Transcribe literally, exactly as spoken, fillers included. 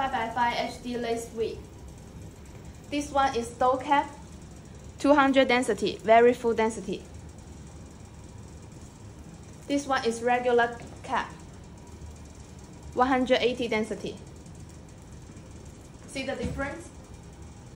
five by five H D lace width. This one is doe cap, two hundred density, very full density. This one is regular cap, one hundred eighty density. See the difference?